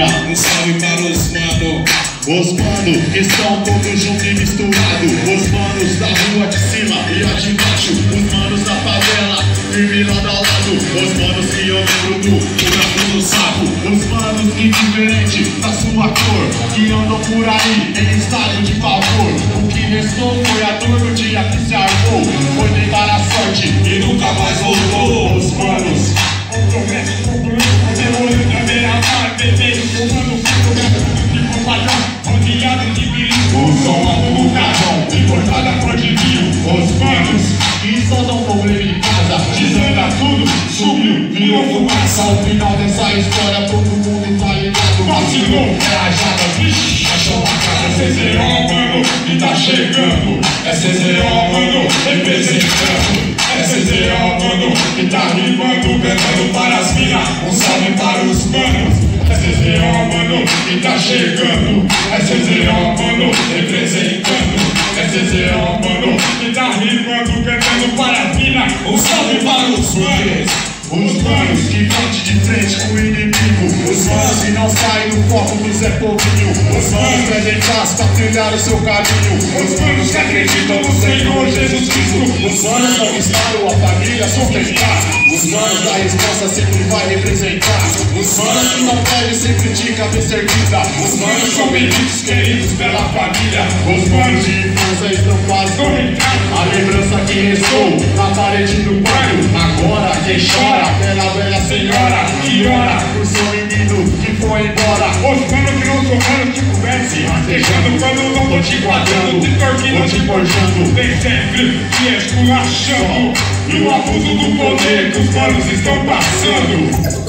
mina, um salve para os mano. Os manos que estão todos juntos e misturados. Os manos da rua de cima e a de baixo. Os manos da favela, firme lado a lado. Os manos que eu lembro do buraco do sapo. Os manos que diferente da sua cor, que andam por aí em estado de pavor. O que restou foi a dor no dia que se armou. Foi tentar a sorte e nunca mais voltou. Os manos comprometem com o plano, demorando a beira-mar, bebendo, fumando fogo, de compadrão. Rodeado de perigo, o som alto no carrão, importada a cor de vinho. Os manos que só dão problema em casa, desanda tudo, subiu, virou fumaça. Ao final dessa história todo mundo tá ligado. Vacilou, é a jada, vixe, achou a casa. CZO, mano, que tá chegando. É CZO, mano, representando. É CZO, mano, que tá rimando, cantando para as minas. Um salve para os manos. É CZO, mano, que tá chegando. É CZO, mano, representando. É CZO, mano, que tá rimando, cantando para as minas. Um salve para os manos. Os manos que bate de frente com o inimigo. Os manos que não saem do foco do Zé Povinho. Os manos pedem paz pra trilhar o seu caminho. Os manos que acreditam no Senhor Jesus Cristo. Os manos conquistaram a família sustentar. Os manos da resposta sempre vai representar. Os manos que não devem sempre de cabeça erguida. Os manos são benditos, queridos pela família. Os manos de infância estampados no retrato. A lembrança que restou na parede do quarto. Agora quem chora, aquela velha senhora que ora por seu menino que foi embora. Os manos que não são manos te conhecem, rastejando quando não tô te guardando, te torquindo, te forjando. Tem sempre te esculachando e o abuso do poder que os manos estão passando.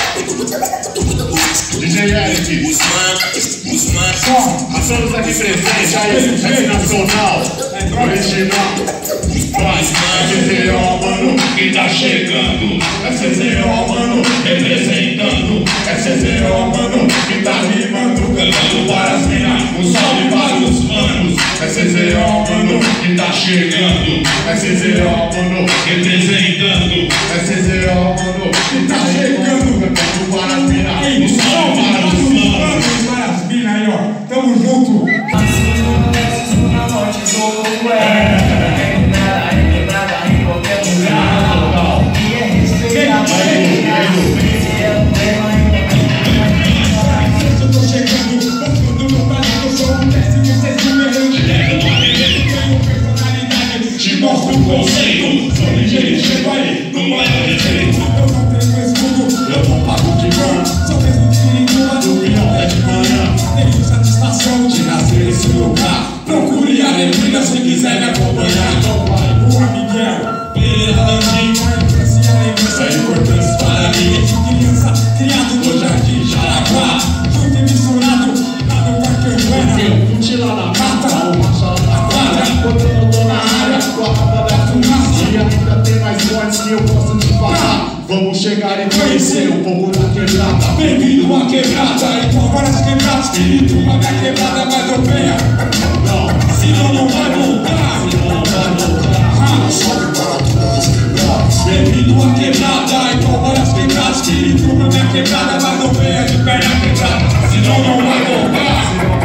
DJ Eric, os manos, a todos aqui presentes, aí, nacional, original. É CZO, mano, que tá chegando. É CZO, mano, representando. É CZO, mano, que tá rimando, cantando para as minas. Um salve para os manos. É CZO, mano, que tá chegando. É CZO, mano, representando. É CZO, mano, que tá chegando, cantando para as minas. Um salve para os manos. Para as minas aí, ó, tamo junto. Mostra o conceito, sou ligeiro, chego aí, não vai ter jeito. Eu não tenho escudo, eu não pago de mão. Sou mesmo de Pirituba, do Pinhão é de manhã. Tenho satisfação de nascer nesse lugar. Procure alegria se quiser me acompanhar. Então vai, Rua Miguel, Pereira Landim. A infância e a lembrança é importante para mim. Desde criança, criado no Jardim Jaraguá. Junto e misturado, lá no Parque Urbana. Eu curti lá na mata, o machado na quadra. Quando eu não tô na área, com a rapa da fumaça. E ainda tem mais fortes que eu posso te falar. Vamos chegar e conhecer um pouco da quebrada. Bem-vindo à quebrada, então várias quebradas. Espírito, a minha quebrada mais europeia. Não, senão não vai voltar. Senão não vai voltar. Salve para todas as quebradas. Bem-vindo à quebrada, então várias quebradas. Espírito, a minha quebrada mais europeia. De perna quebrada, senão não vai voltar.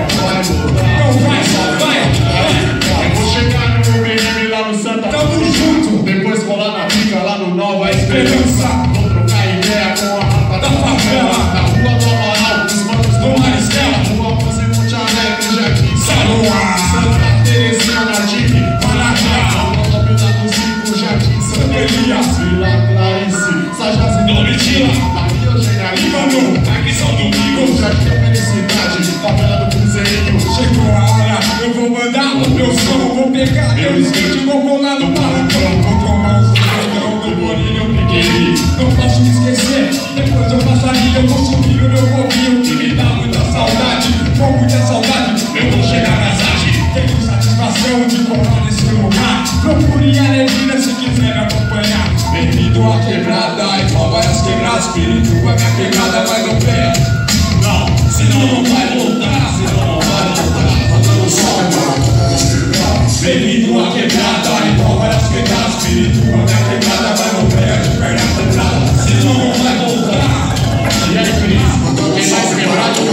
Não vai, só vai. Vou chegar no meu BM lá no Santa. Tamo junto. Depois rolar na pica lá no Nova Esperança. Vou trocar ideia com a rapa da favela. Na rua do Amaral, os manos do Maristela. Rua Ponce, Monte Alegre, Jardim Saruá. Santa Terezinha, Nardim, Marajá. Rua Vila do Cinco, Jardim Santa Elias. Vila Clarice, Sajaz e Domitila. Na Rio Generalino, aqui São Domingos. Jardim da Felicidade, favela do Cruzeirinho. Chegou a hora, eu vou mandar o meu som. Vou pegar meu skate e vou colar no barracão. Vou tomar um sorvetão do bolinho pequenininho. Não posso me esquecer, depois eu passo ali. Eu vou subir o meu povinho que me dá muita saudade. Com muita saudade, eu vou chegar na cidade. Tenho satisfação de colar nesse lugar. Procure alegria se quiser me acompanhar. Bem-vindo à quebrada, igual várias quebradas. Pirituba, minha quebrada vai no pé. Não, senão não vai voltar. Senão não vai voltar. Falando só bem-vindo à quebrada, igual várias quebradas. Pirituba, minha quebrada vai no pé. De perna quebrada, senão não vai voltar. E aí, Cris, quem mais quebrado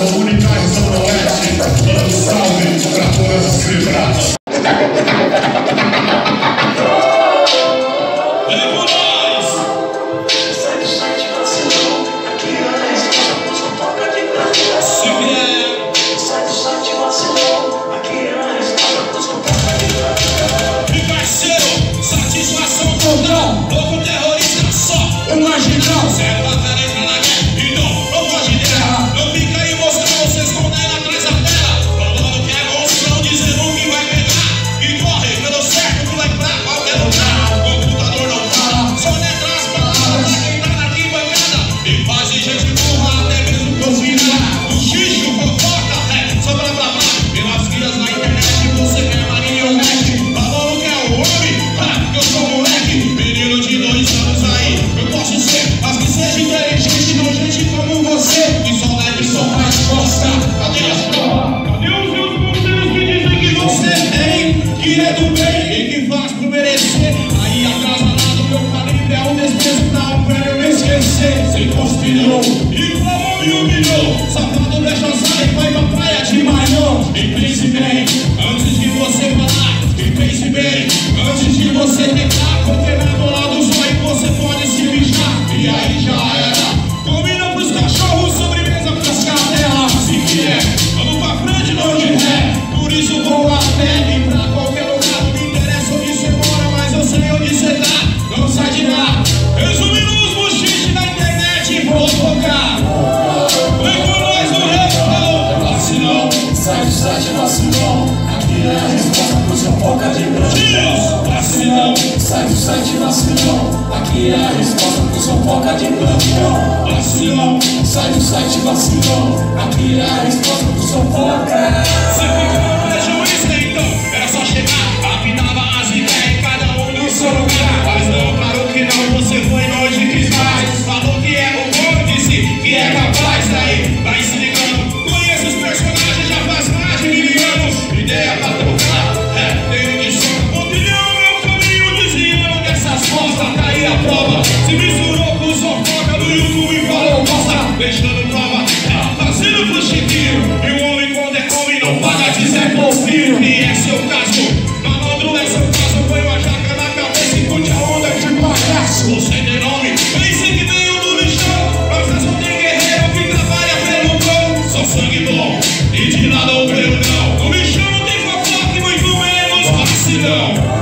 Comunidade Zona-Oeste, dando salve pra todas as quebradas. Sai do site vacilão, aqui é a resposta pro seu foca de plantão. Vacilão, sai do site vacilão, aqui é a resposta pro seu foca. Você fica no prejuízo, então era só chegar, apinava as ideias, cada um no seu lugar. Mas não, claro que não, você foi longe e quis mais. Falou que é o bom, disse que é capaz. Daí, vai se ligando, conheço os personagens já faz mais de 1000 anos. Ideia pra trocar, tenho de soca, opinião, meu caminho desviando dessas costas. Tá aí a prova, se misturou com os fofoca no YouTube e falou bosta, deixando prova, fazendo pro chiquinho. E o homem quando é homem não paga de Zé Polfinho. E é seu caso, malandro é seu caso. Põe uma jaca na cabeça e curte a onda de palhaço. Você tem nome, pense que veio do lixão, mas só tem guerreiro que trabalha pelo pão. Só sangue bom, e de nada o breu não. No lixão não tem fofoca e muito menos vacilão.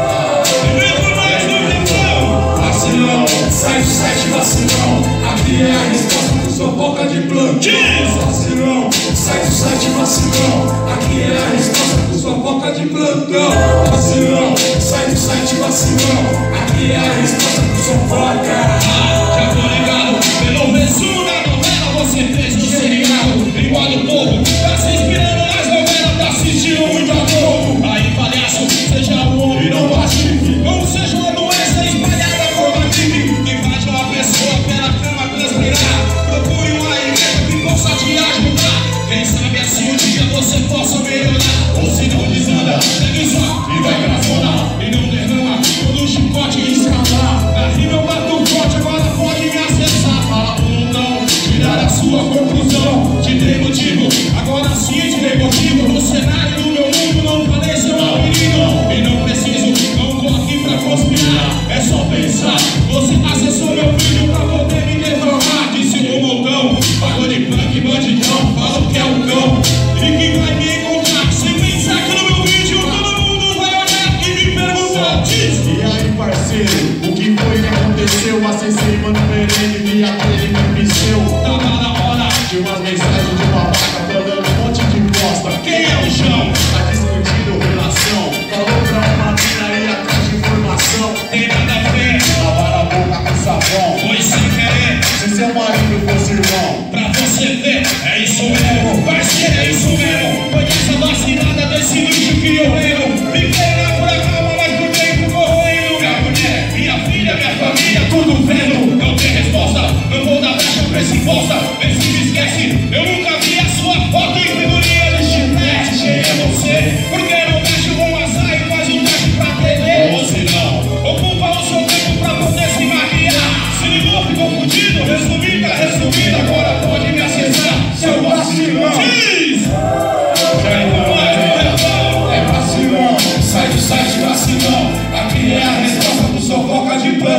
Sai do site vacilão, aqui é a resposta pro seu boca de plantão. Vacilão, sai do site vacilão, aqui é a resposta pro seu boca de plantão. Vacilão, sai do site vacilão, aqui é a resposta pro seu boca. Já tô ligado, pelo resumo da novela você fez um seriado. Igual do povo, tá se inspirando nas novelas, tá assistindo muito a Globo. Aí palhaço, seja o homem, não pastife, ou seja uma doença espalhada por uma gripe. Uma pessoa pela cama transpirar, procure uma igreja que possa te ajudar. Quem sabe assim um dia você possa melhorar. Ou se não desanda, segue só e vai pra fora. E não derrama todo o chicote e escalar. Na rima eu bato forte, agora pode me acessar. Fala ou não, tirar a sua conclusão. Te dei motivo, agora sim te dei motivo. No cenário do meu mundo não falei seu apelido. E não preciso, não tô aqui pra conspirar. É só pensar, você acessou meu vídeo pra poder me defamar. Disse um montão, pagou de punk, bandidão, falou que é um cão e que vai me encontrar. Sem pensar que no meu vídeo todo mundo vai olhar e me perguntar. Diz. E aí, parceiro, o que foi que aconteceu? Acessei Mano Perene via Telemipiceu. Tava na hora de umas mensagens de babaca falando um monte de bosta. Quem é o chão? Tá discutindo relação, falou pra uma mina aí atrás de informação. Tem nada a ver, lavar a boca com sabão. foi sem querer. Se seu marido fosse irmão, Pra você ver, é isso mesmo, parceiro, é isso mesmo. Foi dessa vacinada desse lixo que eu lembro. Fiquei na pura calma, mas por dentro corroendo. Minha mulher, minha filha, minha família, tudo vendo. Não tem resposta, não vou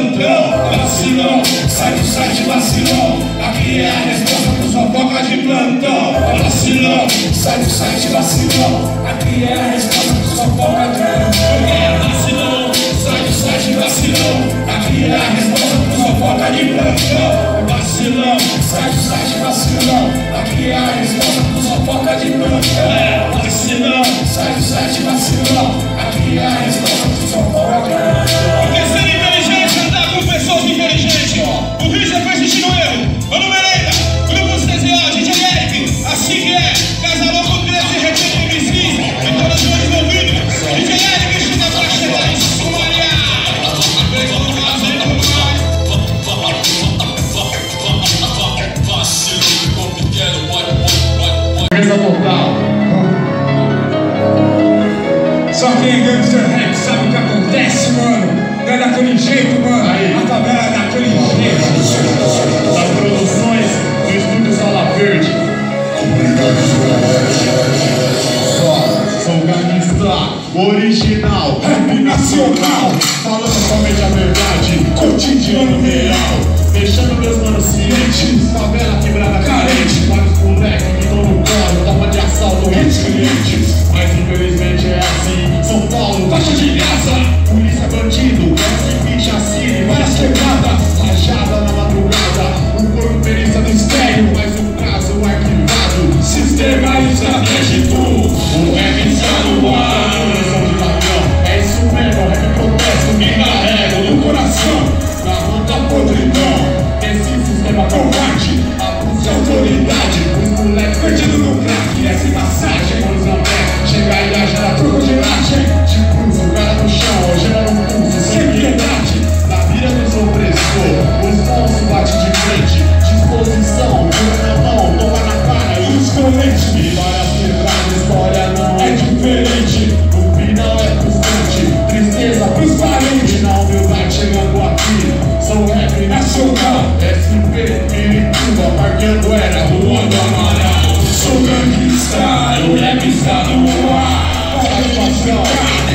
plantão. Vacilão, sai do site vacilão. Aqui é a resposta pros fofoca de plantão. Vacilão, sai do site vacilão. Aqui é a resposta pros fofoca de plantão. É vacilão, sai do site vacilão. Aqui é a resposta pros fofoca de plantão. Vacilão, sai do site vacilão. Aqui é a resposta pros fofoca de plantão. É vacilão, sai do site vacilão. Aqui é a resposta pros fofoca de plantão. Porque ser inteligente é andar com pessoas inteligentes. O Richard foi assistindo eu, Mano Merenda, Grupo CZO, DJ Eric, assim que é, Casa Louco 13, Retiro MCs, e todos os envolvidos. DJ Eric, chega pra chegar em Somalia. Mesa total. Só quem é gangster rap sabe o que acontece, mano. Não é daquele jeito, mano. Aí. A favela é daquele jeito. Das produções do Estúdio Sala Verde. Sou gangsta, original, rap nacional. Falando somente a verdade, cotidiano real. Deixando meus manos cientes, favela quebrada carente. Vários moleques que estão no colo, toma de assalto, clientes. Mas infelizmente é assim, São Paulo, faixa de graça. Polícia bandido, gangue, chacine, várias quebradas. Rajada na madrugada, o corpo perícia do mistério. Mas o caso arquivado, sistema estratégico. O rap está no ar, de ladrão. É isso mesmo, rap protesto, me carrego no coração. Na ronda podridão, esse sistema covarde, abuso de autoridade. Os moleques perdidos no crack, essa massagem, chega aí a gerar crocodilagem. De cruzo, o cara no chão, gera um pulso, sem piedade. Na mira dos opressores, os monstros batem de frente. Disposição, pula na mão, toma na cara e os coletes. E várias quebradas, história não é diferente. O final é constante, tristeza pros parentes. Na humildade chegando aqui, sou rap nacional. SP, Pirituba, Parqueando era, Rua do Amaral. Sou gangsta, o rap está no ar. Satisfação,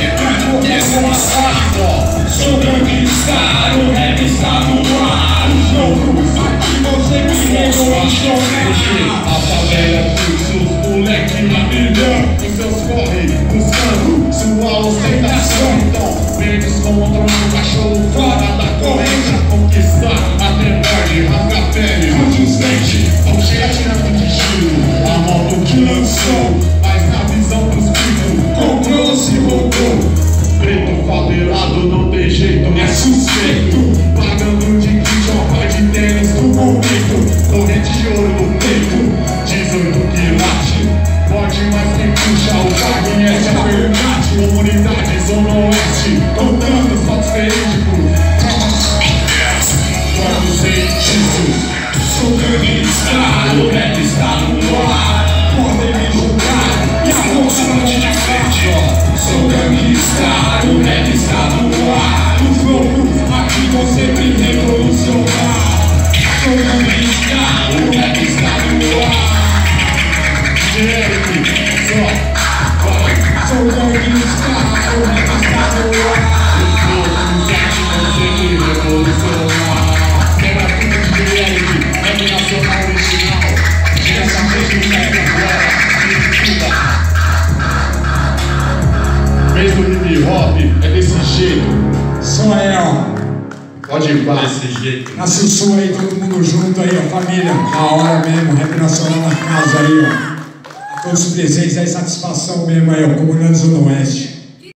essa é uma saga. Sou gangsta, o rap está no ar. Os loucos, aqui você me revoluciona. A favela é fluxo, moleque na milhão. Os seus corre, buscando sua ostentação. Então, verdes controlando o cachorro fora da corrente. A conquistar, até morte, rasga a pele, arde os dentes. Não chega tirando de giro, a moto que lançou. Mas na visão dos filhos, comprou, se voltou. Preto favelado não tem jeito, é suspeito. Pagando de kit, ó, par de tênis do momento. Corrente de ouro no peito, 18 quilates. Pode mais quem puxa o carro, essa é a verdade. Comunidade, zona oeste, contando os fatos verídicos. Quando sei disso, sou gangsta, o rap está no ar. Podem me julgar, e a bolsa não te frente. Sou gangsta, o rap está no ar. Os loucos, aqui você me revolucionar. Sou gangsta, o rap está no ar. Eric, sou gangsta, o rap está no ar. Os loucos, aqui você me revolucionar. Quebra tudo de Eric, rap nacional original. Geração de rap agora, Pirituba. Mesmo hip hop é desse jeito. Só é, ó. Pode ir, pá. Desse jeito. Na Sussu aí, todo mundo junto aí, ó. Família, na hora mesmo. Rap nacional na casa aí, ó. A todos os presentes aí, satisfação mesmo aí, ó. Comunidade Zona Oeste.